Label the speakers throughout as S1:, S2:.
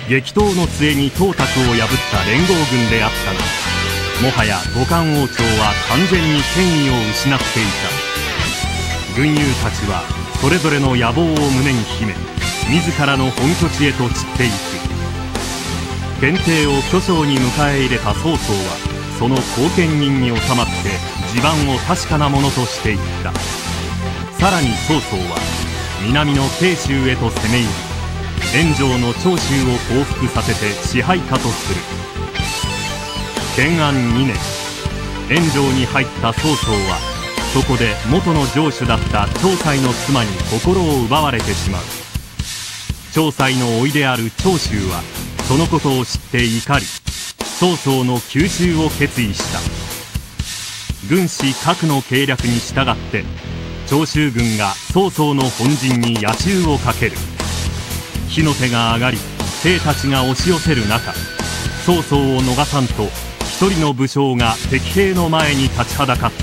S1: 激闘の末に董卓を破った連合軍であったが、もはや五漢王朝は完全に権威を失っていた。軍友たちはそれぞれの野望を胸に秘め、自らの本拠地へと散っていく。検定を巨匠に迎え入れた曹操は、その後見人に収まって地盤を確かなものとしていった。さらに曹操は南の慶州へと攻め入り、燕城の長州を降伏させて支配下とする。建安2年、燕城に入った曹操は、そこで元の城主だった張斎の妻に心を奪われてしまう。張斎の甥である長州はそのことを知って怒り、曹操の吸収を決意した。軍師郭の計略に従って長州軍が曹操の本陣に夜襲をかける。火の手が上がり、兵たちが押し寄せる中、曹操を逃さんと一人の武将が敵兵の前に立ちはだかった。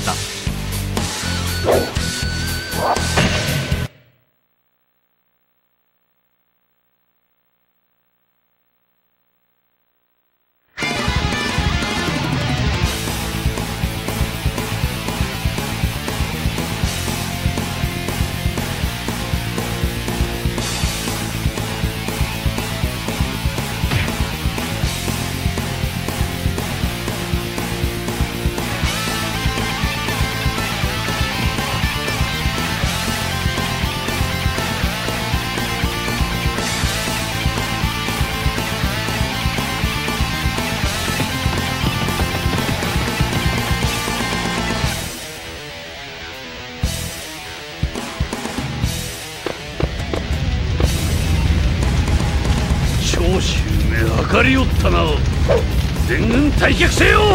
S2: 長州め明かりおったな。全軍退却せよ。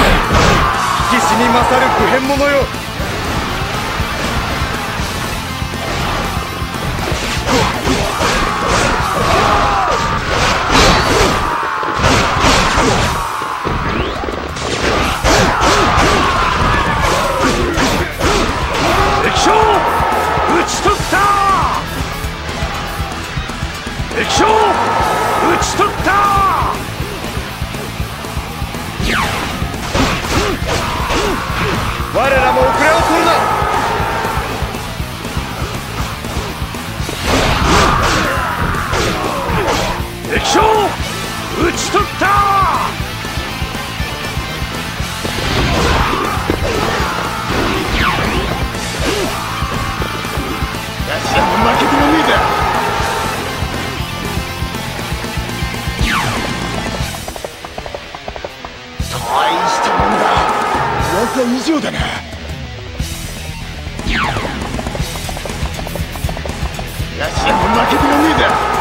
S3: 勝る不変者よ。
S2: 敵将討ち取った。
S3: 我らも遅れを取るな。
S2: 敵将討ち取った。
S3: よし、負けてもねえだ。大したもんだ。噂以上だな。よし、負けてもねえだ。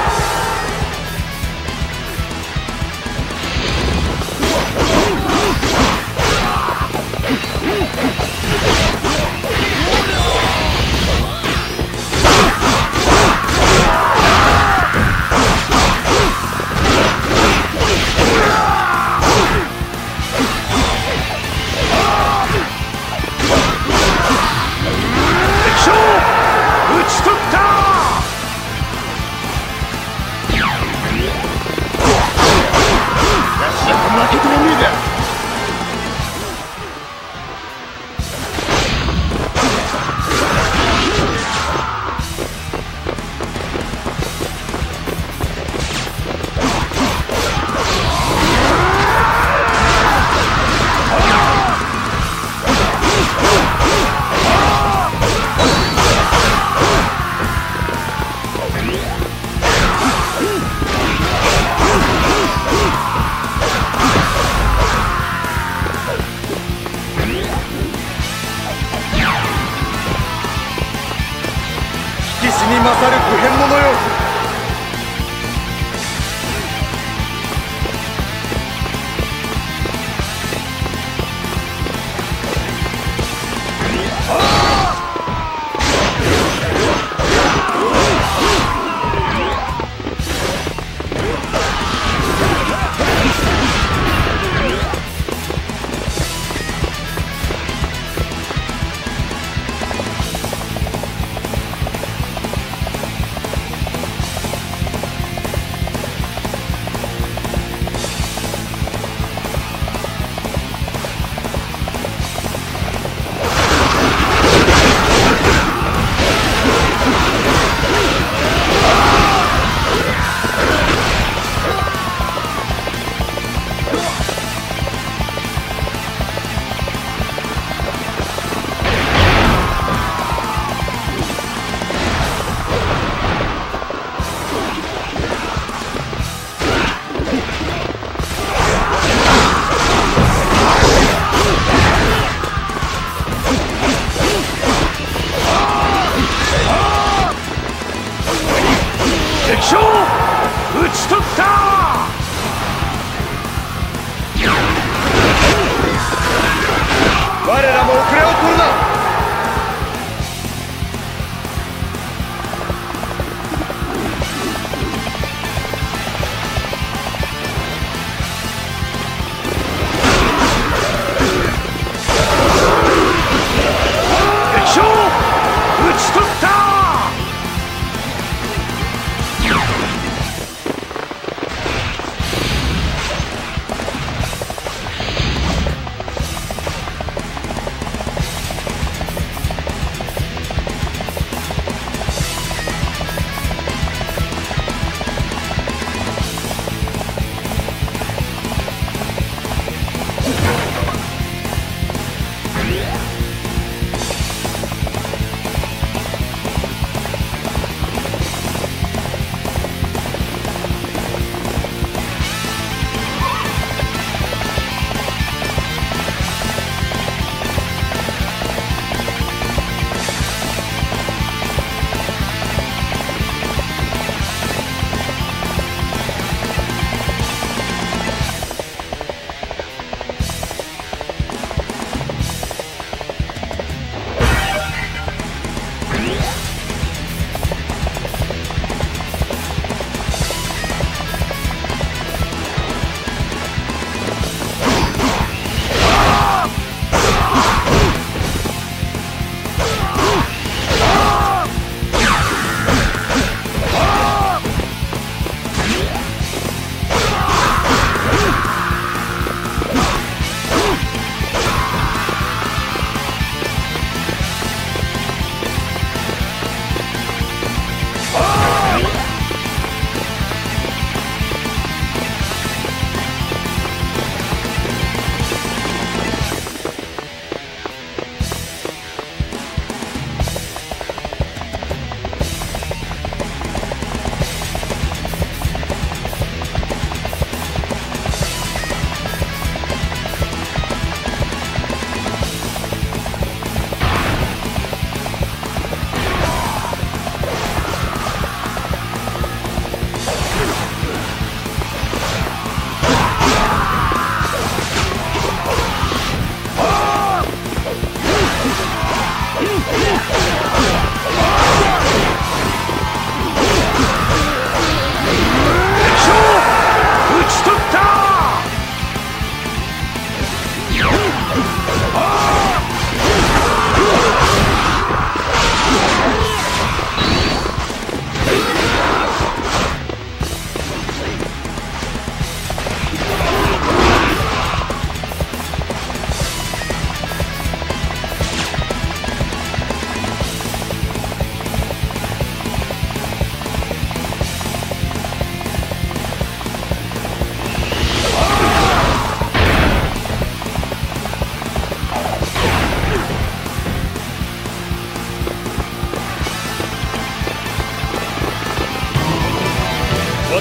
S3: 死に勝る不変者よ。敵将討ち取った。我らも遅れを取るな。敵将討ち取った。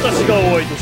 S3: 私がお相手し